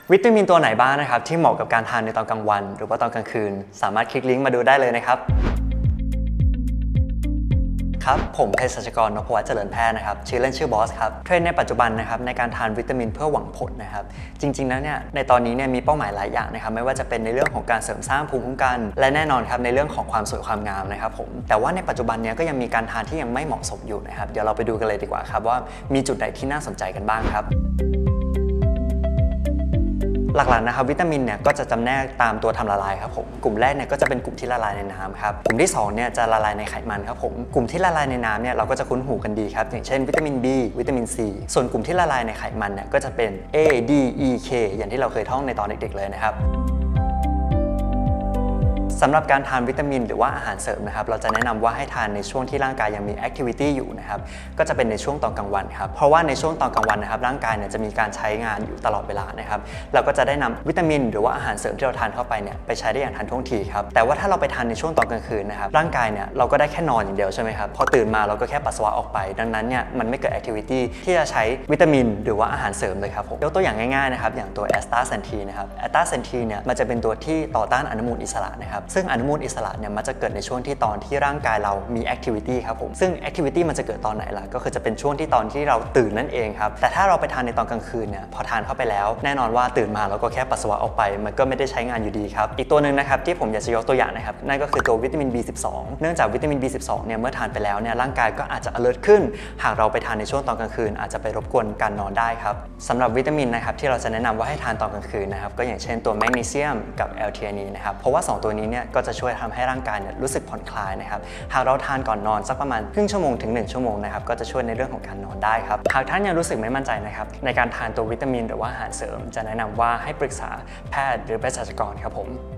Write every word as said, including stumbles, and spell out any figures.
วิตามินตัวไหนบ้างนะครับที่เหมาะกับการทานในตอนกลางวันหรือว่าตอนกลางคืนสามารถคลิกลิงก์มาดูได้เลยนะครับครับผมเภสัชกรนพวัฒน์เจริญแพทย์นะครับชื่อเล่นชื่อบอสครับเทรนด์ในปัจจุบันนะครับในการทานวิตามินเพื่อหวังผลนะครับจริงๆแล้วเนี่ยในตอนนี้เนี่ยมีเป้าหมายหลายอย่างนะครับไม่ว่าจะเป็นในเรื่องของการเสริมสร้างภูมิคุ้มกันและแน่นอนครับในเรื่องของความสวยความงามนะครับผมแต่ว่าในปัจจุบันเนี่ยก็ยังมีการทานที่ยังไม่เหมาะสมอยู่นะครับเดี๋ยวเราไปดูกันเลยดีกว่าครับว่ามีจุดไหนที่น่าสนใจกันบ้างครับหลักๆนะครับวิตามินเนี่ยก็จะจำแนกตามตัวทำละลายครับผมกลุ่มแรกเนี่ยก็จะเป็นกลุ่มที่ละลายในน้ำครับกลุ่มที่สองเนี่ยจะละลายในไขมันครับผมกลุ่มที่ละลายในน้ำเนี่ยเราก็จะคุ้นหูกันดีครับอย่างเช่นวิตามิน B วิตามิน C ส่วนกลุ่มที่ละลายในไขมันเนี่ยก็จะเป็น A D E K อย่างที่เราเคยท่องในตอนเด็กๆเลยนะครับสำหรับการทานวิตามินหรือว่าอาหารเสริมนะครับเราจะแนะนำว่าให้ทานในช่วงที่ร่างกายยังมีแอคทิวิตี้อยู่นะครับก็จะเป็นในช่วงตอนกลางวันครับเพราะว่าในช่วงตอนกลางวันนะครับร่างกายเนี่ยจะมีการใช้งานอยู่ตลอดเวลานะครับเราก็จะได้นำวิตามินหรือว่าอาหารเสริมที่เราทานเข้าไปเนี่ยไปใช้ได้อย่างทันท่วงทีครับแต่ว่าถ้าเราไปทานในช่วงตอนกลางคืนนะครับร่างกายเนี่ยเราก็ได้แค่นอนอย่างเดียวใช่ไหมครับพอตื่นมาเราก็แค่ปัสสาวะออกไปดังนั้นเนี่ยมันไม่เกิดแอคทิวิตี้ที่จะใช้วิตามินหรือว่าอาหารเสริมเลยครับผมยกตัวอย่างง่ายๆนะครับอย่างตัวแอสตาเซนทีนะครับแอสตาเซนทีเนี่ยมันจะเป็นตัวที่ต่อต้านอนุมูลอิสระนะครับซึ่งอนุมูลอิสระเนี่ยมันจะเกิดในช่วงที่ตอนที่ร่างกายเรามีแอคทิวิตี้ครับผมซึ่งแอคทิวิตี้มันจะเกิดตอนไหนล่ะก็คือจะเป็นช่วงที่ตอนที่เราตื่นนั่นเองครับแต่ถ้าเราไปทานในตอนกลางคืนเนี่ยพอทานเข้าไปแล้วแน่นอนว่าตื่นมาเราก็แค่ปัสสาวะออกไปมันก็ไม่ได้ใช้งานอยู่ดีครับอีกตัวหนึ่งนะครับที่ผมอยากจะยกตัวอย่างนะครับนั่นก็คือตัววิตามิน บี สิบสอง เนื่องจากวิตามิน บี สิบสอง เนี่ยเมื่อทานไปแล้วเนี่ยร่างกายก็อาจจะ alert ขึ้นหากเราไปทานในช่วงตอนกลางคืนอาจจะไปรบกวนการนอนได้ครับสำหรับวิตามินนะครับที่เราจะแนะนำว่าให้ทานตอนกลางคืนนะครับก็อย่างเช่นตัวแมกนีเซียมกับ แอล ที เอ เอ็น อี นะครับเพราะว่าสองตัวนี้เนี่ยก็จะช่วยทำให้ร่างกายเนี่ยรู้สึกผ่อนคลายนะครับหากเราทานก่อนนอนสักประมาณครึ่งชั่วโมงถึงหนึ่งชั่วโมงนะครับก็จะช่วยในเรื่องของการนอนได้ครับหากท่านยังรู้สึกไม่มั่นใจนะครับในการทานตัววิตามินหรือว่าอาหารเสริมจะแนะนำว่าให้ปรึกษาแพทย์หรือเภสัชกรครับผม